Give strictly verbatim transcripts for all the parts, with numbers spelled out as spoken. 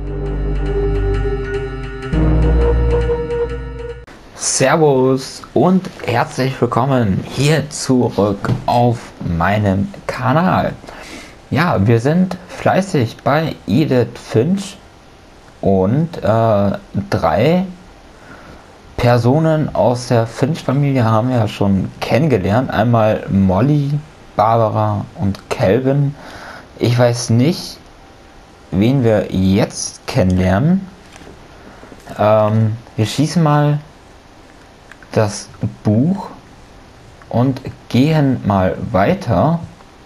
Servus und herzlich willkommen hier zurück auf meinem Kanal. Ja, wir sind fleißig bei Edith Finch und äh, drei Personen aus der Finch-Familie haben wir ja schon kennengelernt. Einmal Molly, Barbara und Calvin. Ich weiß nicht, wen wir jetzt kennenlernen. Ähm, wir schießen mal das Buch und gehen mal weiter.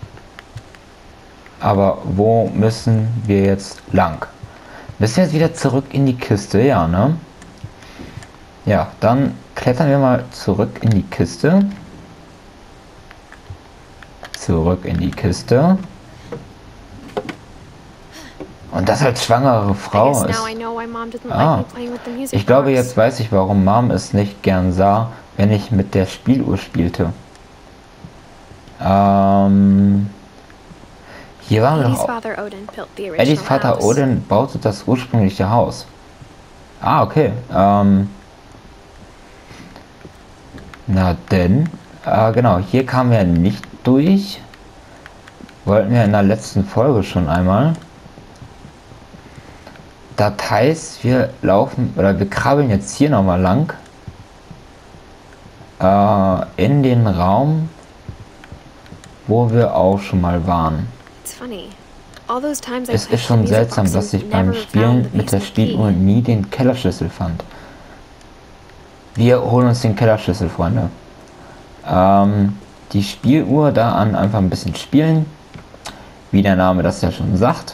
Aber wo müssen wir jetzt lang? Müssen wir jetzt wieder zurück in die Kiste? Ja, ne? Ja, dann klettern wir mal zurück in die Kiste. Zurück in die Kiste. Und das als schwangere Frau ist. Ah, ich glaube, jetzt weiß ich, warum Mom es nicht gern sah, wenn ich mit der Spieluhr spielte. Ähm, hier waren wir noch. Eddies Vater Odin baute das ursprüngliche Haus. Ah, okay. Ähm, na denn, äh, genau, hier kamen wir nicht durch. Wollten wir in der letzten Folge schon einmal. Das heißt, wir laufen oder wir krabbeln jetzt hier nochmal lang äh, in den Raum, wo wir auch schon mal waren. Es ist schon seltsam, dass ich beim Spielen mit der Spieluhr nie den Kellerschlüssel fand. Wir holen uns den Kellerschlüssel, Freunde. Ähm, die Spieluhr da an einfach ein bisschen spielen, wie der Name das ja schon sagt.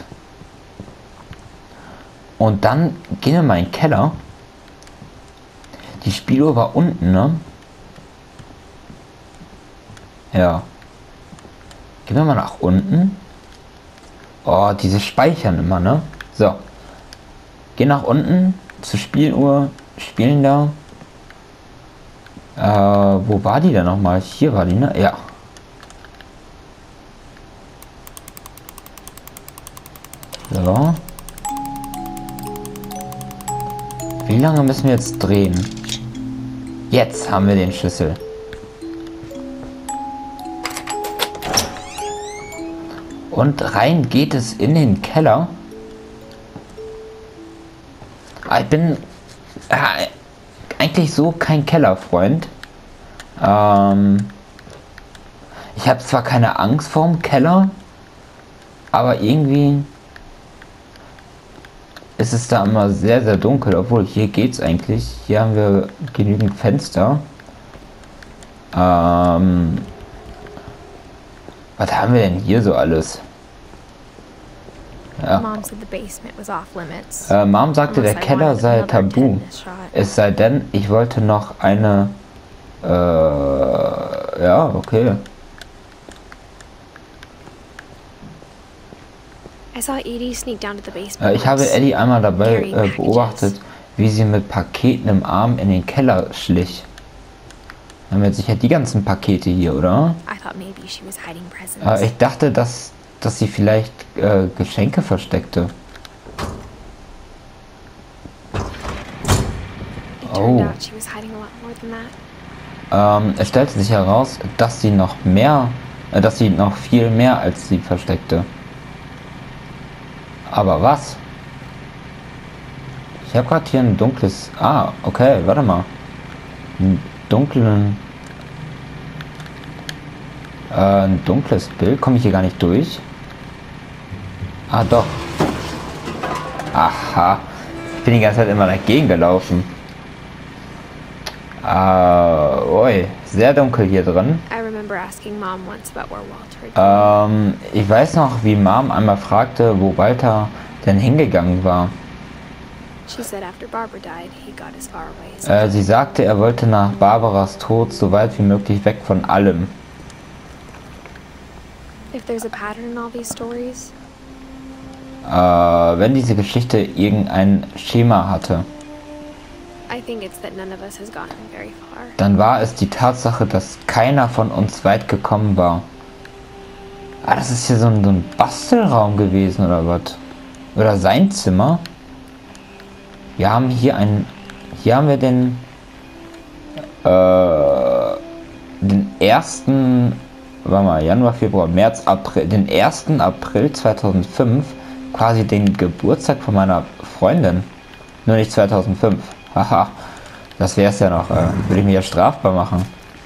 Und dann gehen wir mal in den Keller. Die Spieluhr war unten, ne? Ja. Gehen wir mal nach unten. Oh, diese speichern immer, ne? So. Gehen nach unten zur Spieluhr. Spielen da. Äh, wo war die denn nochmal? Hier war die, ne? Ja. So. Wie lange müssen wir jetzt drehen? Jetzt haben wir den Schlüssel. Und rein geht es in den Keller. Ich bin äh, eigentlich so kein Kellerfreund. Ähm, ich habe zwar keine Angst vorm Keller, aber irgendwie ist es da immer sehr, sehr dunkel, obwohl hier geht's eigentlich. Hier haben wir genügend Fenster. Ähm, was haben wir denn hier so alles? Ja. Äh, Mom sagte, der Keller sei tabu. Es sei denn, ich wollte noch eine... Äh, ja, okay. Ich habe Eddie einmal dabei äh, beobachtet, wie sie mit Paketen im Arm in den Keller schlich. Haben wir sicher die ganzen Pakete hier, oder? Äh, ich dachte, dass, dass sie vielleicht äh, Geschenke versteckte. Oh. Ähm, es stellte sich heraus, dass sie noch mehr, äh, dass sie noch viel mehr als sie versteckte. Aber was? Ich habe gerade hier ein dunkles... Ah, okay, warte mal. Ein dunklen... Äh, ein dunkles Bild. Komme ich hier gar nicht durch? Ah, doch. Aha. Ich bin die ganze Zeit immer dagegen gelaufen. Ah, oi. Sehr dunkel hier drin. Ähm, ich weiß noch, wie Mom einmal fragte, wo Walter denn hingegangen war. Äh, sie sagte, er wollte nach Barbaras Tod so weit wie möglich weg von allem. Äh, wenn diese Geschichte irgendein Schema hatte, dann war es die Tatsache, dass keiner von uns weit gekommen war. Ah, das ist hier so ein, so ein Bastelraum gewesen oder was? Oder sein Zimmer? Wir haben hier einen... Hier haben wir den... Äh, den ersten... Warte mal, Januar, Februar, März, April... Den ersten April zweitausendfünf. Quasi den Geburtstag von meiner Freundin. Nur nicht zweitausendfünf. Haha. Das wäre es ja noch. Äh, würde ich mich ja strafbar machen.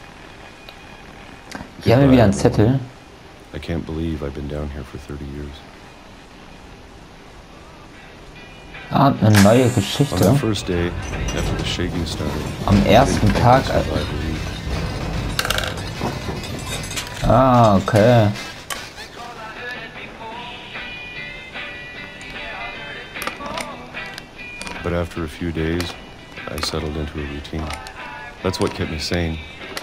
Hier haben wir wieder einen Zettel. I can't believe I've been down here for thirty years. Ah, eine neue On Geschichte. the first day, after the shaking started, Am ersten Tag. I believe. Ah, okay. But after a few days, I settled into a routine. That's what kept me sane.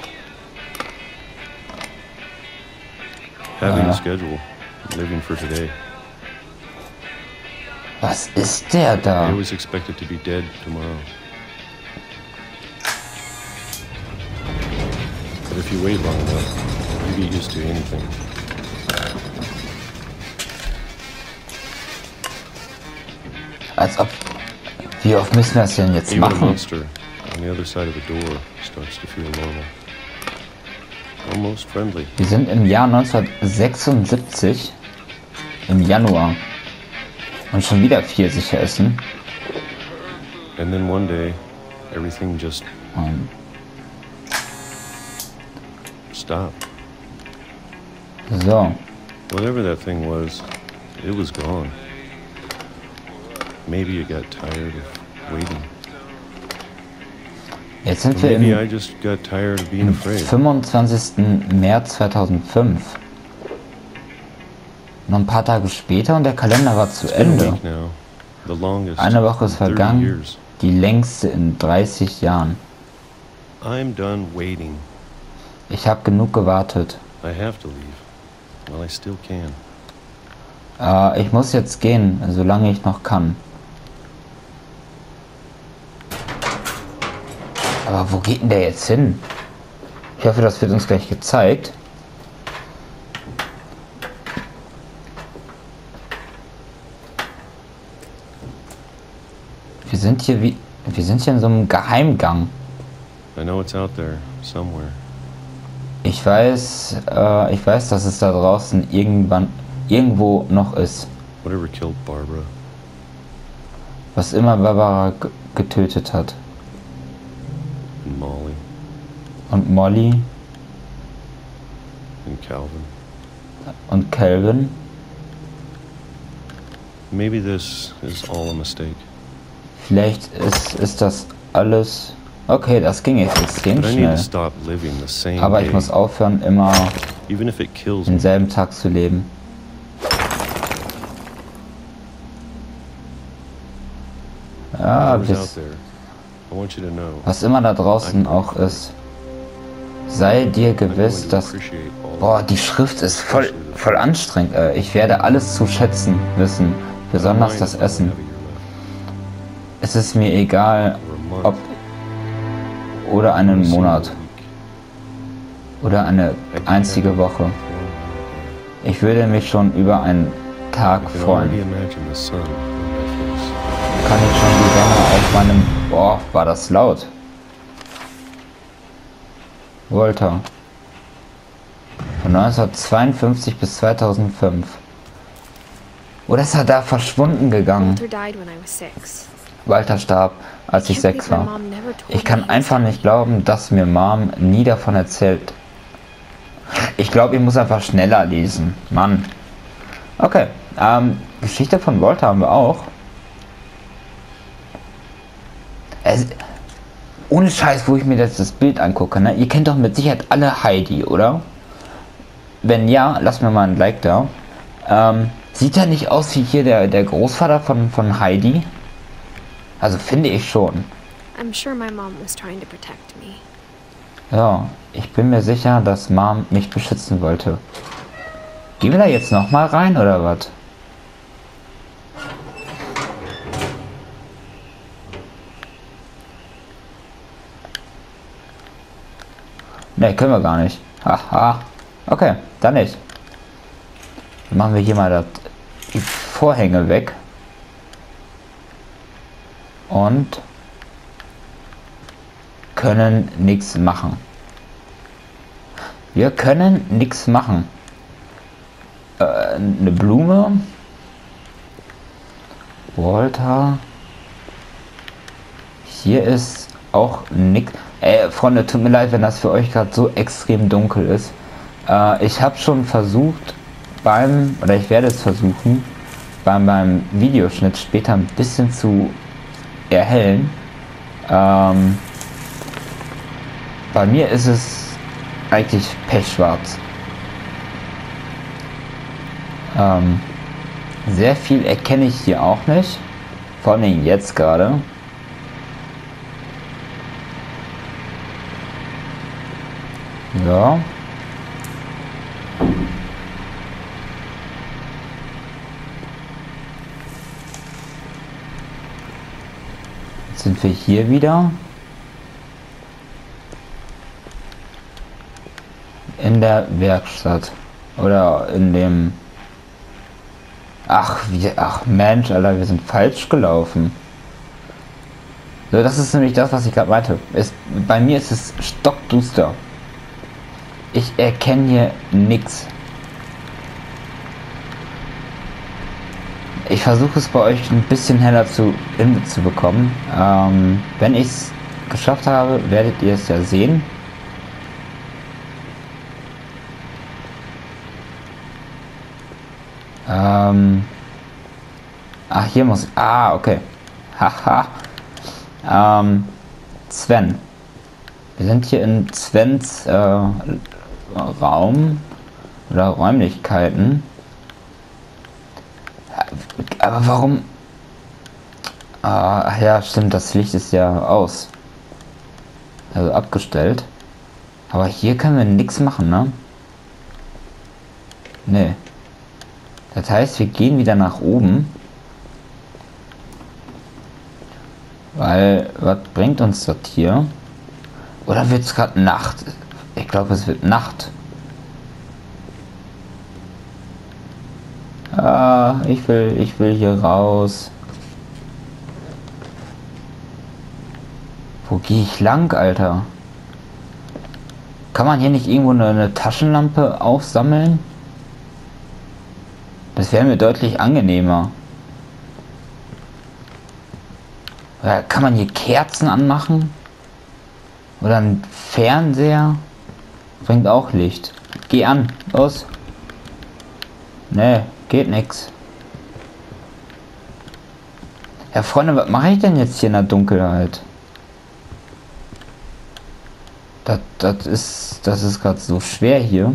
Having Ah. a schedule, living for today. Was ist der I da? always expected to be dead tomorrow. But if you wait long enough, you get used to anything. Als ob... Wie oft müssen wir das denn jetzt Even a machen? monster on the other side of a door starts to feel normal. Almost friendly. Wir sind im Jahr neunzehnhundertsechsundsiebzig. Im Januar. Und schon wieder Pfirsiche essen. And then one day, everything just Ähm, stopped. So. Whatever that thing was, it was gone. Maybe it got tired of waiting. Jetzt sind Or wir maybe im I just got tired of being afraid. fünfundzwanzigsten März zweitausendfünf. Noch ein paar Tage später und der Kalender war zu It's been a Ende. week now, the longest Eine Woche ist in thirty vergangen, years. die längste in dreißig Jahren. I'm done waiting. Ich habe genug gewartet. I have to leave. Well, I still can. Äh, ich muss jetzt gehen, solange ich noch kann. Aber wo geht denn der jetzt hin? Ich hoffe, das wird uns gleich gezeigt. Wir sind hier wie... Wir sind hier in so einem Geheimgang. I know it's out there somewhere. Ich weiß, äh, ich weiß, dass es da draußen irgendwann, irgendwo noch ist. Whatever killed Barbara. Was immer Barbara g- getötet hat. And Molly Und Molly and Calvin. und Calvin. Maybe this is all a mistake. Vielleicht ist, ist das alles... Okay, das ging jetzt extrem But I need to schnell. stop living the same Aber ich day, muss aufhören, immer even if it kills me. denselben Tag zu leben. Ja, Whoever's out bis, there, I want you to know. was immer da draußen auch ist. Sei dir I'm going gewiss, to dass... appreciate all Boah, die Schrift ist voll, voll anstrengend. Äh, Ich werde alles zu schätzen wissen. Besonders das Essen. Es ist mir egal, ob oder einen Monat oder eine einzige Woche. Ich würde mich schon über einen Tag freuen. Kann ich schon die Sonne auf meinem... Boah, war das laut. Walter. Von neunzehnhundertzweiundfünfzig bis zweitausendfünf. Oder ist er da verschwunden gegangen? Walter died when I was six. Walter starb, als ich sechs war. Ich kann einfach nicht glauben, dass mir Mom nie davon erzählt. Ich glaube, ich muss einfach schneller lesen. Mann. Okay. Ähm, Geschichte von Walter haben wir auch. Es, ohne Scheiß, wo ich mir jetzt das Bild angucke, ne? Ihr kennt doch mit Sicherheit alle Heidi, oder? Wenn ja, lasst mir mal ein Like da. Ähm, sieht er nicht aus wie hier der, der Großvater von, von Heidi? Also finde ich schon. I'm sure my mom was trying to protect me. Ja, ich bin mir sicher, dass Mom mich beschützen wollte. Gehen wir da jetzt nochmal rein, oder was? Ne, können wir gar nicht. Haha. Okay, dann nicht. Dann machen wir hier mal das, die Vorhänge weg. und können nichts machen. Wir können nichts machen. Äh, eine Blume. Walter. Hier ist auch nix. Ey, Freunde, tut mir leid, wenn das für euch gerade so extrem dunkel ist. Äh, ich habe schon versucht beim, oder ich werde es versuchen, beim, beim Videoschnitt später ein bisschen zu erhellen. Ähm, bei mir ist es eigentlich pechschwarz. Ähm, sehr viel erkenne ich hier auch nicht. Vor allem jetzt gerade. Ja. Jetzt sind wir hier wieder. In der Werkstatt. Oder in dem... Ach, wie, ach Mensch, Alter, wir sind falsch gelaufen. So, das ist nämlich das, was ich gerade meinte. Es, bei mir ist es stockduster. Ich erkenne hier nichts. Ich versuche es bei euch ein bisschen heller zu hinzubekommen. Ähm, wenn ich es geschafft habe, werdet ihr es ja sehen. Ähm, ach, hier muss... Ah, okay. Haha. ähm, Sven. Wir sind hier in Svens äh, Raum oder Räumlichkeiten. Aber warum... Ah, ja, stimmt, das Licht ist ja aus. Also abgestellt. Aber hier können wir nichts machen, ne? Nee. Das heißt, wir gehen wieder nach oben. Weil, was bringt uns das hier? Oder wird es gerade Nacht? Ich glaube, es wird Nacht. Ah, ich will, ich will hier raus. Wo gehe ich lang, Alter? Kann man hier nicht irgendwo eine, eine Taschenlampe aufsammeln? Das wäre mir deutlich angenehmer. Oder kann man hier Kerzen anmachen? Oder ein Fernseher? Bringt auch Licht. Geh an. Los. Nee, geht nix. Ja, Freunde, was mache ich denn jetzt hier in der Dunkelheit? Das, das ist, das ist gerade so schwer hier.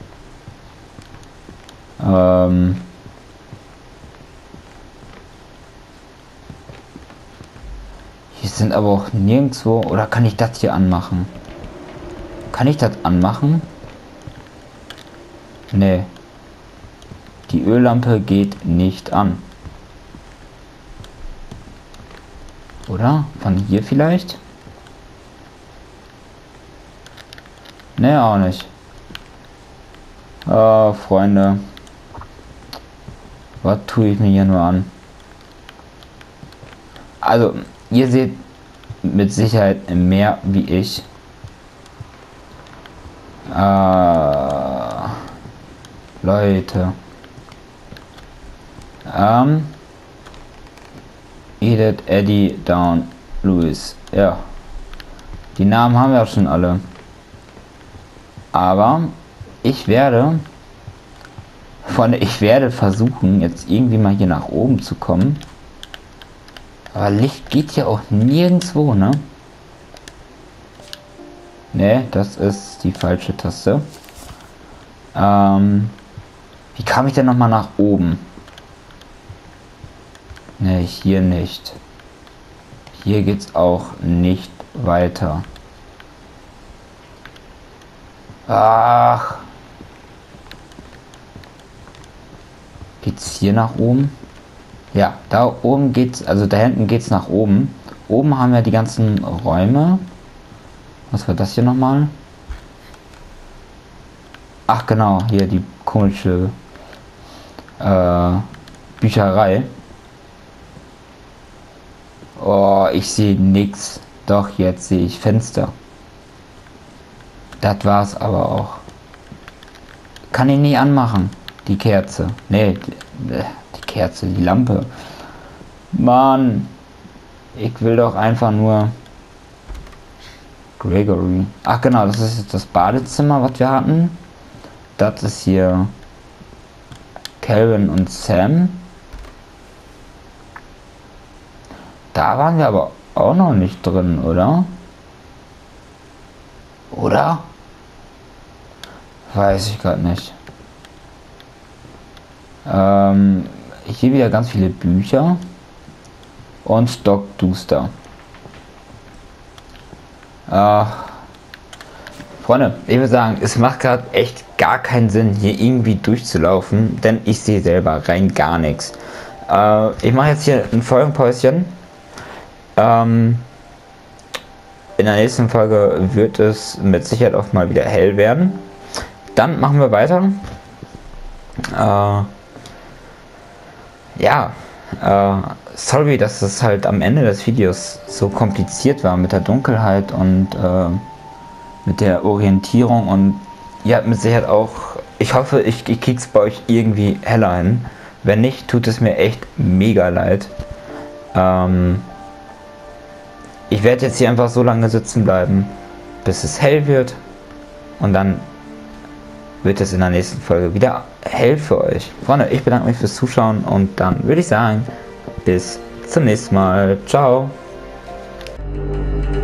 Ähm... Hier sind aber auch nirgendwo... Oder kann ich das hier anmachen? Kann ich das anmachen? Nee. Die Öllampe geht nicht an. Oder? Von hier vielleicht? Nee, auch nicht. Oh, Freunde. Was tue ich mir hier nur an? Also... Ihr seht mit Sicherheit mehr wie ich. Äh, Leute. Ähm, Edith, Eddie, Down, Louis. Ja. Die Namen haben wir auch schon alle. Aber ich werde von ich werde versuchen, jetzt irgendwie mal hier nach oben zu kommen. Aber Licht geht ja auch nirgendwo, ne? Ne, das ist die falsche Taste. Ähm, wie kam ich denn nochmal nach oben? Ne, hier nicht. Hier geht's auch nicht weiter. Ach. Geht's hier nach oben? Ja, da oben geht's, also da hinten geht's nach oben. Oben haben wir die ganzen Räume. Was war das hier nochmal? Ach genau, hier die komische äh, Bücherei. Oh, ich sehe nichts. Doch, jetzt sehe ich Fenster. Das war's aber auch. Kann ich nicht anmachen. Die Kerze. Nee, die, die Kerze, die Lampe. Mann. Ich will doch einfach nur... Gregory. Ach genau, das ist jetzt das Badezimmer, was wir hatten. Das ist hier... Calvin und Sam. Da waren wir aber auch noch nicht drin, oder? Oder? Weiß ich gerade nicht. Ähm, hier wieder ganz viele Bücher. Und Doc Duster. Ach. Freunde, ich würde sagen, es macht gerade echt gar keinen Sinn, hier irgendwie durchzulaufen, denn ich sehe selber rein gar nichts. Äh, ich mache jetzt hier ein Folgenpäuschen. Ähm, in der nächsten Folge wird es mit Sicherheit auch mal wieder hell werden. Dann machen wir weiter. Äh, ja, äh, sorry, dass es halt am Ende des Videos so kompliziert war mit der Dunkelheit und äh, mit der Orientierung, und ihr habt mit Sicherheit auch, ich hoffe, ich, ich krieg's bei euch irgendwie heller hin. Wenn nicht, tut es mir echt mega leid. Ähm, ich werde jetzt hier einfach so lange sitzen bleiben, bis es hell wird, und dann wird es in der nächsten Folge wieder hell für euch. Freunde, ich bedanke mich fürs Zuschauen, und dann würde ich sagen, bis zum nächsten Mal. Ciao.